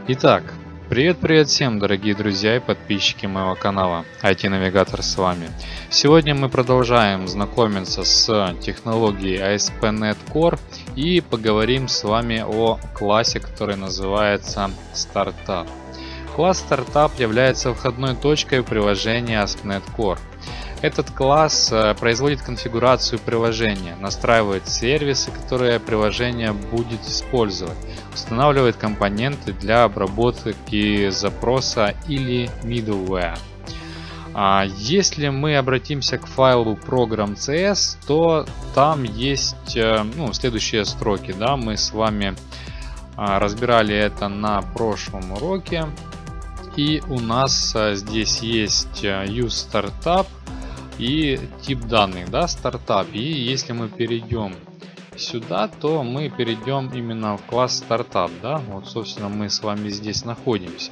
Итак, привет всем, дорогие друзья и подписчики моего канала IT-навигатор с вами. Сегодня мы продолжаем знакомиться с технологией ASP.NET Core и поговорим с вами о классе, который называется Startup. Класс Startup является входной точкой в приложение ASP.NET Core. Этот класс производит конфигурацию приложения, настраивает сервисы, которые приложение будет использовать, устанавливает компоненты для обработки запроса или middleware. Если мы обратимся к файлу program.cs, то там есть следующие строки. Да, мы с вами разбирали это на прошлом уроке. И у нас здесь есть use startup и тип данных, да, стартап. И если мы перейдем сюда, то мы перейдем именно в класс стартап, да. Вот, собственно, мы с вами здесь находимся.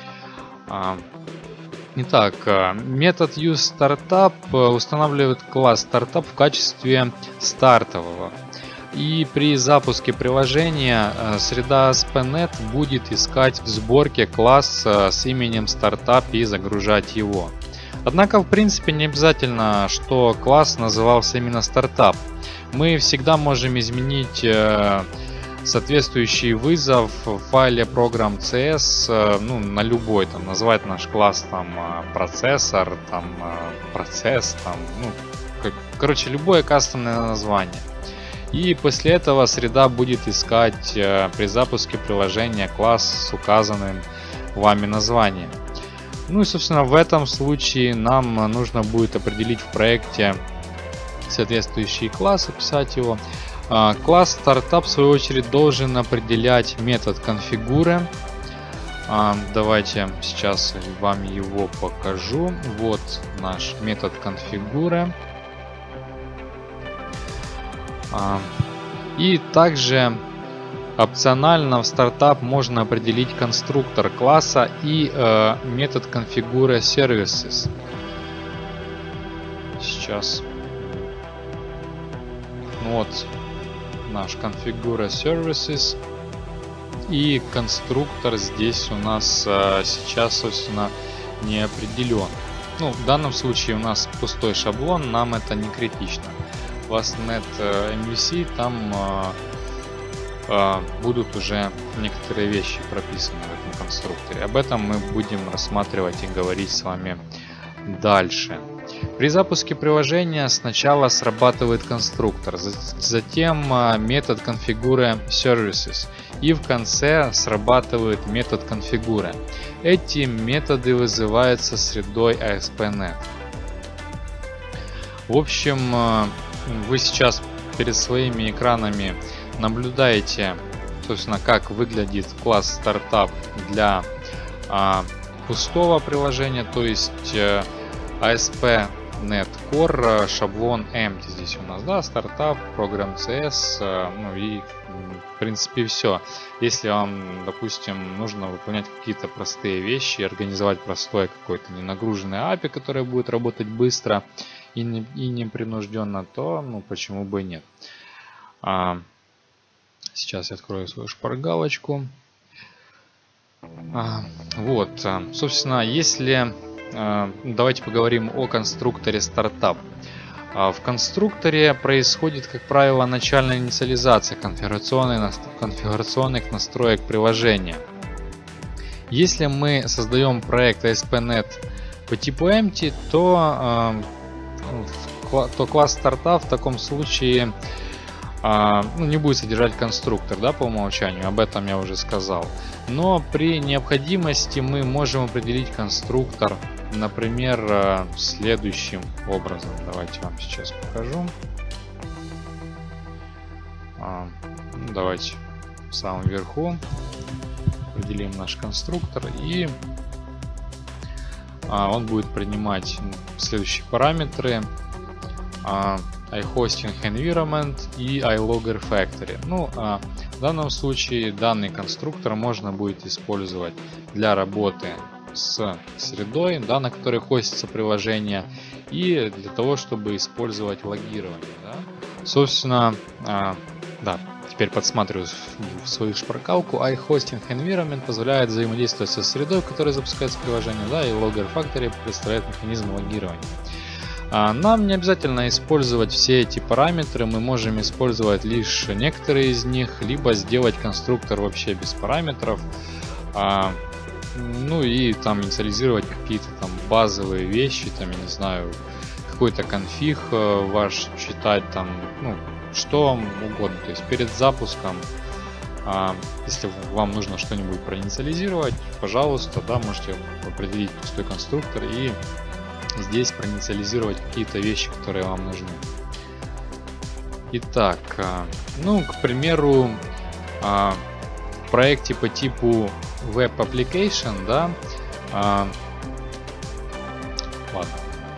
Итак, метод useStartup устанавливает класс стартап в качестве стартового. И при запуске приложения среда ASP.NET будет искать в сборке класс с именем Startup и загружать его. Однако, в принципе, не обязательно, что класс назывался именно Startup. Мы всегда можем изменить соответствующий вызов в файле program.cs на любой, там, назвать наш класс там процессор, там процесс, там, короче, любое кастомное название. И после этого среда будет искать при запуске приложения класс с указанным вами названием. Ну и, собственно, в этом случае нам нужно будет определить в проекте соответствующий класс, описать его. Класс Startup, в свою очередь, должен определять метод configure. Давайте сейчас вам его покажу. Вот наш метод configure. И также опционально в стартап можно определить конструктор класса и метод configure services. Сейчас. Вот наш configure services. И конструктор здесь у нас сейчас, собственно, не определен. В данном случае у нас пустой шаблон, нам это не критично. В ASP.NET MVC там будут уже некоторые вещи прописаны в этом конструкторе. Об этом мы будем рассматривать и говорить с вами дальше. При запуске приложения сначала срабатывает конструктор, затем метод configure services и в конце срабатывает метод configure. Эти методы вызываются средой ASP.NET. В общем, вы сейчас перед своими экранами наблюдаете, собственно, как выглядит класс Startup для пустого приложения, то есть ASP.NET Core, шаблон empty здесь у нас, да, Startup, program.cs, и в принципе все. Если вам, допустим, нужно выполнять какие-то простые вещи, организовать простое какое-то ненагруженное API, которое будет работать быстро и непринужденно, то почему бы и нет. Сейчас я открою свою шпаргалочку. Вот, собственно, если давайте поговорим о конструкторе Startup. В конструкторе происходит, как правило, начальная инициализация конфигурационных настроек приложения. Если мы создаем проект ASP.NET по типу empty, то класс Startup в таком случае не будет содержать конструктор, да, по умолчанию, об этом я уже сказал. Но при необходимости мы можем определить конструктор, например, следующим образом. Давайте вам сейчас покажу. Давайте в самом верху определим наш конструктор, и он будет принимать следующие параметры: iHosting Environment и iLogger Factory. В данном случае данный конструктор можно будет использовать для работы с средой, да, на которой хостится приложение, и для того, чтобы использовать логирование. Да. Собственно, да, теперь подсматриваю в свою шпаргалку. iHosting Environment позволяет взаимодействовать со средой, в которой запускается приложение, да, и Logger Factory представляет механизм логирования. Нам не обязательно использовать все эти параметры, мы можем использовать лишь некоторые из них, либо сделать конструктор вообще без параметров, ну и там инициализировать какие-то там базовые вещи, там, я не знаю, какой-то конфиг ваш читать, там, ну, что вам угодно. То есть перед запуском, если вам нужно что-нибудь проинициализировать, пожалуйста, да, можете определить пустой конструктор и здесь проинициализировать какие-то вещи, которые вам нужны. Итак, ну, к примеру, в проекте по типу Web Application, да, ладно.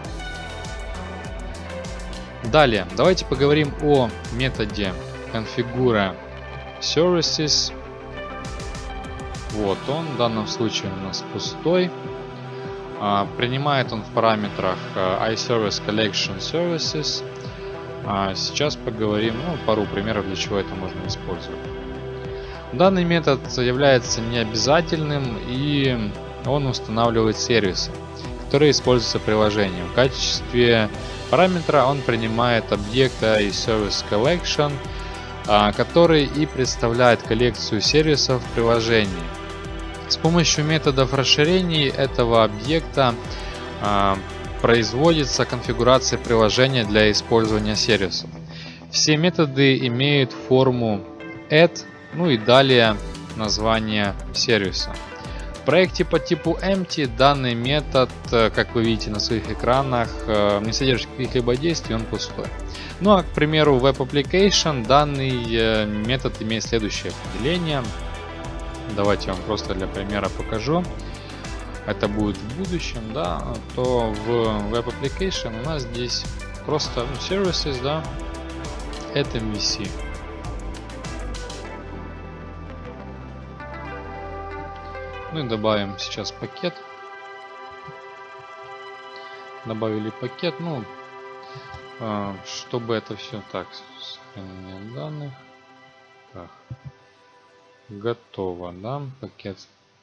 Далее, давайте поговорим о методе Configure Services. Вот он, в данном случае у нас пустой. Принимает он в параметрах iService Collection Services. Сейчас поговорим, ну, пару примеров, для чего это можно использовать. Данный метод является необязательным, и он устанавливает сервисы, которые используются приложением. В качестве параметра он принимает объект iService Collection, который и представляет коллекцию сервисов в приложении. С помощью методов расширений этого объекта производится конфигурация приложения для использования сервисов. Все методы имеют форму add, ну и далее название сервиса. В проекте по типу empty данный метод, как вы видите на своих экранах, не содержит каких-либо действий, он пустой. Ну а, к примеру, в Web Application данный метод имеет следующее определение. Давайте я вам просто для примера покажу. Это будет в будущем, да. То в Web Application у нас здесь просто services, да, это MVC. Ну и добавим сейчас пакет. Добавили пакет, ну, чтобы это все так, сохранение данных. Так. Готово, да, пакет.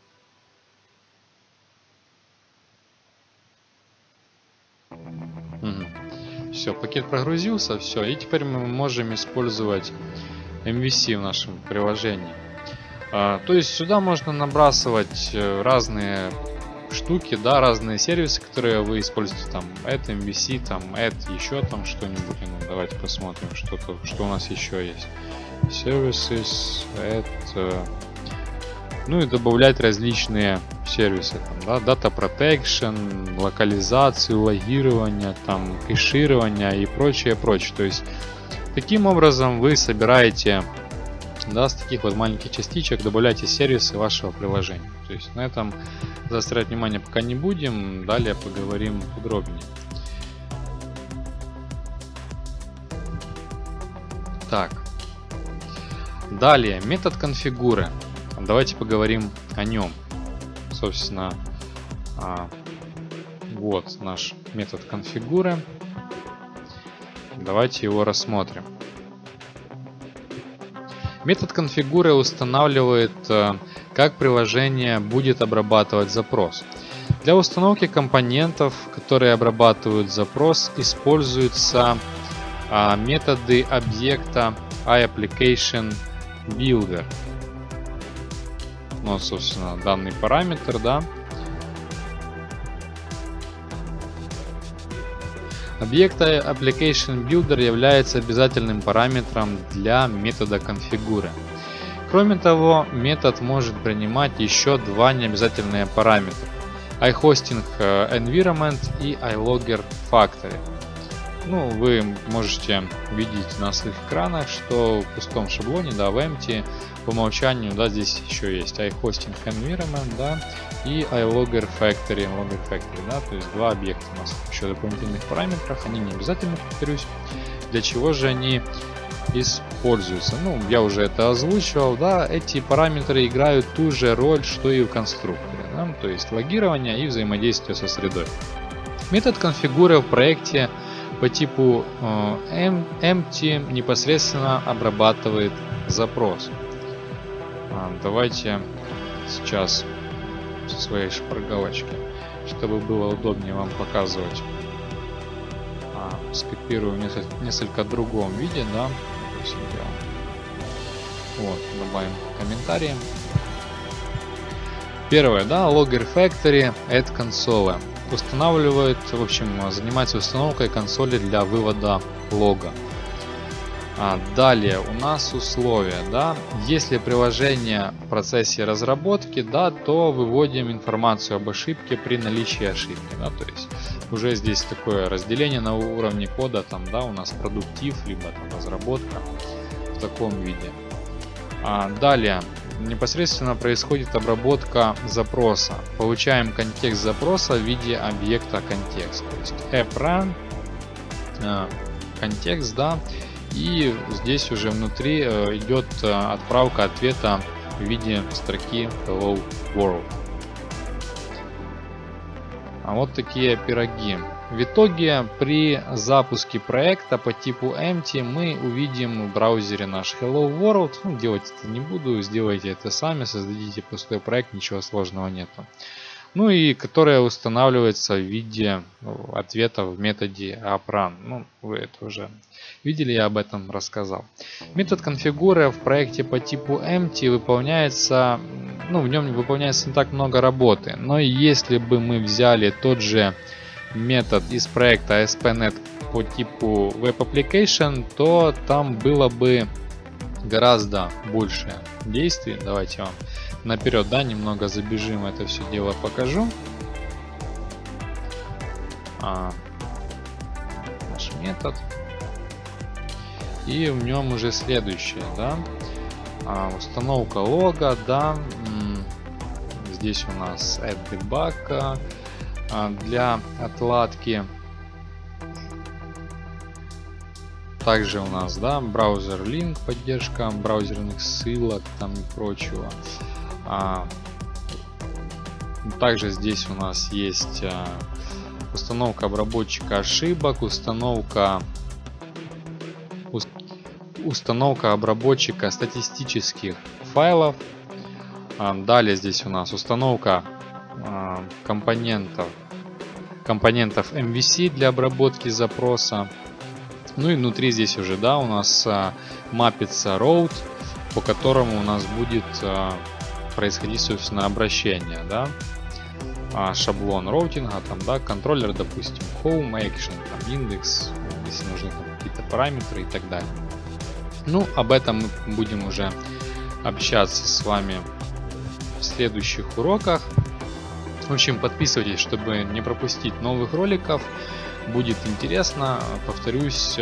Угу. Все, пакет прогрузился, все, и теперь мы можем использовать MVC в нашем приложении. То есть сюда можно набрасывать разные штуки, да, разные сервисы, которые вы используете, там, add MVC, там, add еще там что-нибудь. Ну, давайте посмотрим, что у нас еще есть. Services, add, ну и добавлять различные сервисы, там, да, Data Protection, локализацию, логирование, там, кэширование и прочее. То есть таким образом вы собираете, да, с таких вот маленьких частичек добавляйте сервисы вашего приложения. То есть на этом заострять внимание пока не будем, далее поговорим подробнее. Так, далее метод Configure. Давайте поговорим о нем. Собственно, вот наш метод Configure. Давайте его рассмотрим. Метод Configure устанавливает, как приложение будет обрабатывать запрос. Для установки компонентов, которые обрабатывают запрос, используются методы объекта iApplicationBuilder. Ну, собственно, данный параметр, да. Объект iApplicationBuilder является обязательным параметром для метода Configure. Кроме того, метод может принимать еще два необязательные параметра: iHosting Environment и iLogger Factory. Ну, вы можете видеть на своих экранах, что в пустом шаблоне, да, в empty, по умолчанию, да, здесь еще есть iHosting Environment, да, и iLogger Factory, да, то есть два объекта у нас еще дополнительных параметрах, они не обязательно, повторюсь. Для чего же они используются? Ну, я уже это озвучивал, да, эти параметры играют ту же роль, что и в конструкторе, да, то есть логирование и взаимодействие со средой. Метод Configure в проекте по типу empty непосредственно обрабатывает запрос. Давайте сейчас со своей шпаргалочки, чтобы было удобнее вам показывать, скопирую в несколько другом виде, да, вот, добавим комментарии. Первое, да, Logger Factory Add Console устанавливает, в общем, занимается установкой консоли для вывода лога. Далее у нас условия, да, если приложение в процессе разработки, да, то выводим информацию об ошибке при наличии ошибки, да, то есть уже здесь такое разделение на уровне кода, там, да, у нас продуктив, либо там разработка в таком виде. Далее непосредственно происходит обработка запроса. Получаем контекст запроса в виде объекта контекст, то есть app run контекст, да. И здесь уже внутри идет отправка ответа в виде строки Hello World. Вот такие пироги. В итоге при запуске проекта по типу empty мы увидим в браузере наш Hello World. Делать это не буду, сделайте это сами, создадите пустой проект, ничего сложного нету. Ну и которая устанавливается в виде ответа в методе appRun. Вы это уже видели, я об этом рассказал. Метод конфигура в проекте по типу empty выполняется, в нем выполняется не так много работы. Но если бы мы взяли тот же метод из проекта ASP.NET по типу Web Application, то там было бы гораздо больше действий. Давайте вам наперед, да, немного забежим, это все дело покажу. Наш метод. И в нем уже следующее, да, установка лога, да, здесь у нас add debug для отладки. Также у нас, да, браузер link, поддержка браузерных ссылок там и прочего. Также здесь у нас есть установка обработчика ошибок, установка обработчика статистических файлов. Далее здесь у нас установка компонентов MVC для обработки запроса. Ну и внутри здесь уже, да, у нас мапится route, по которому у нас будет происходить, собственно, обращение, да. Шаблон роутинга, там, да, контроллер, допустим, home, action, там, индекс, если нужны какие-то параметры и так далее. Об этом мы будем уже общаться с вами в следующих уроках. В общем, подписывайтесь, чтобы не пропустить новых роликов. Будет интересно. Повторюсь,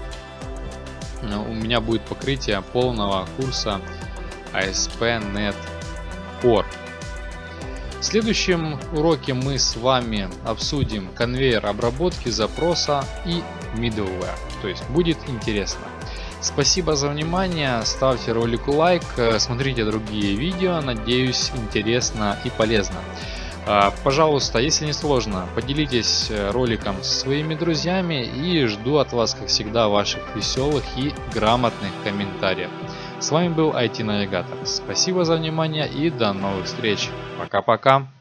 у меня будет покрытие полного курса ASP.NET Core. В следующем уроке мы с вами обсудим конвейер обработки запроса и middleware. То есть будет интересно. Спасибо за внимание. Ставьте ролику лайк, смотрите другие видео. Надеюсь, интересно и полезно. Пожалуйста, если не сложно, поделитесь роликом со своими друзьями и жду от вас, как всегда, ваших веселых и грамотных комментариев. С вами был IT Навигатор. Спасибо за внимание и до новых встреч. Пока-пока.